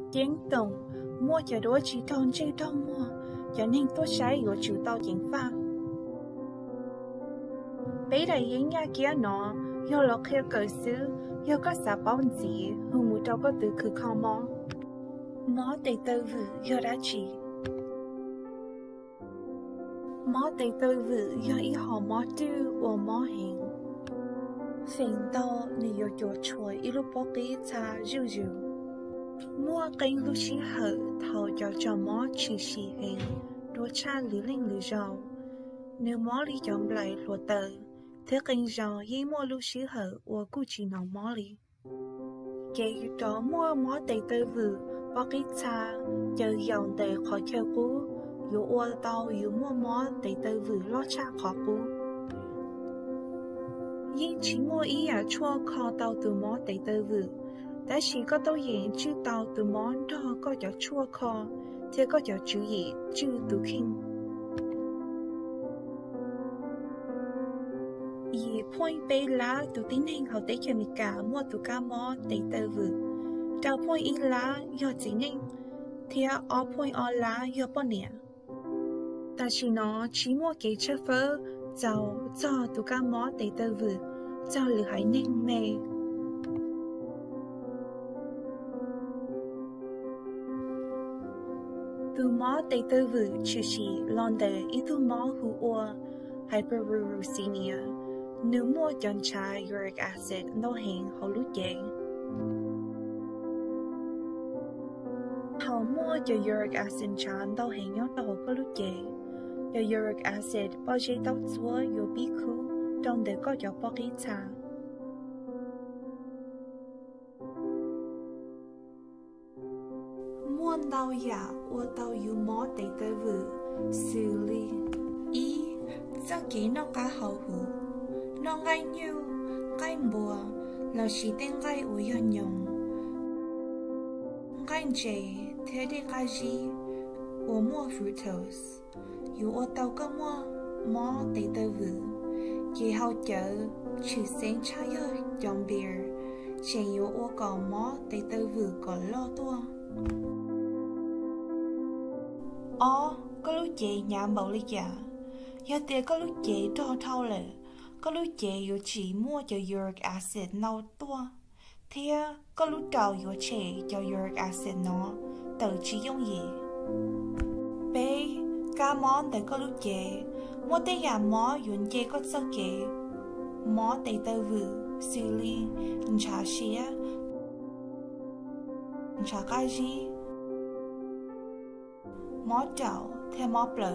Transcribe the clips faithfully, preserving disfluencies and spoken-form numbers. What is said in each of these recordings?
tiếng tổng mua cho đôi chỉ thon chơi đâu mua cho nên tôi sai của chủ tàu chính pha bây giờ những nhà kia nó do lọc theo cờ xứ do có xã bao gì hơn một đâu có từ cứ không mò mò để tôi vừa do đã chỉ mò để tôi vừa do ý họ mò tư và mò hình phiền to nên do chỗ chuối ít lúc bỏ cái cha rượu rượu mua cây lúc chỉ hở thầu cho cho mò chỉ chỉ hình đồ cha lý linh lý giàu nếu mò lý chọn lại lúa tờ thế kinh giàu y mua lúc chỉ hở và cụ chỉ nấu mò lý cái đó mua mò để tôi vừa bỏ cái cha chờ dòng để khỏi theo cú dù ô tao dù mua mò để tôi vừa lo cha khó cú nhưng chỉ mua ý à chua kho tao từ mò để tôi vừa đã chỉ có tao hiện chứ tao từ món đó có cho chua kho thế có cho chú ý chứ từ kinh ý point bê lá từ tín hình họ để cho mình cả mua từ cá mò để tôi vừa tao point ý lá do chính hình thì ở point ở lá do bao nhiêu ta chỉ nó chỉ mua cái chế phở giàu cho từ cá mò để tôi vừa cho lửa hải ninh mê từ mỏ để tôi vừa chỉ chỉ lon để ít từ mỏ hữu ua hyperuricemia nếu mua chọn trà uric acid nó hiện hậu lút dễ hậu mua cho uric acid trà nó hiện nhớ tàu có lút dễ cho uric acid bao giờ tàu chúa yo bí khu trong để có cho bao cái trà muôn đau giả ô tao yêu mó để tới vừa xử lý ý sao kỹ nó cá hậu hữu nó ngay như ngay mùa là chỉ tên ngay ở yên nhung ngay chế thế để cái gì ô mua fructose yêu ô tao có mua mó để tới vừa chỉ hậu chợ chỉ sáng trái ơi chọn beer chỉ yêu ô còn mó để tới vừa còn lo tua ó có lúc chị nhà mẫu lý giả giờ thì có lúc chị đo thâu lệ có lúc chị yêu chỉ mua cho uric acid nấu tua thì có lúc đầu yêu chị cho uric acid nó tự chỉ dùng gì bé cá món để có lúc chị mua tới nhà mó dùng chị có sao chị mó để tơ vừa xử lý trả xía trả cái gì mó chảo theo mó bờ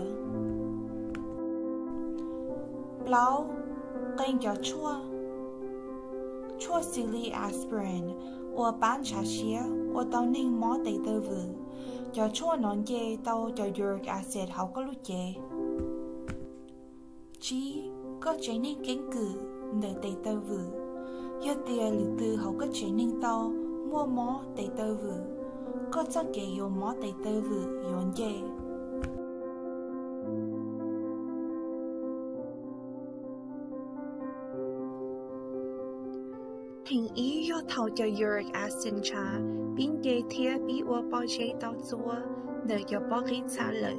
blau kênh cho chua chua xử lý aspirin hoặc bán trà xía hoặc tao nên mó tây tơ vừa cho chua nón dê tao cho uric acid hậu có lúc dê chỉ có chế nên cánh cử nơi tây tơ vừa do tiền lì từ hậu có chế nên tao mua mó tây tơ vừa có chắc kể yêu mó tây tơ vừa yốn dê hình ý do thầu cho uric acid trà biến dê thia bí ua bao dê tao chua để cho bao khí xa lợi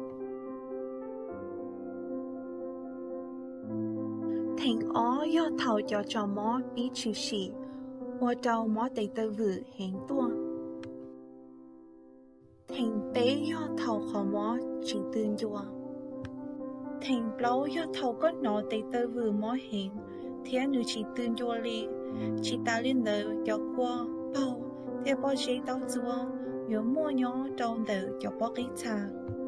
hình ó do thầu cho cho mó bí chữ sĩ ua đầu mó tây tơ vừa hình tua thành bé do thầu khó mó chỉ tương chua thành blau do thầu có nó tây tơ vừa mó hình thì anh chỉ tương chua li chỉ ta lên đời cho qua bao theo bao giấy tao chua nhớ mua nhớ trong đời cho bao cái trà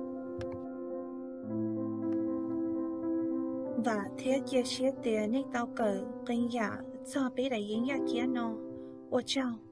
và theo chia sẻ tiền nên tao cờ kênh giả cho bé đại diễn giả kia nó ô chào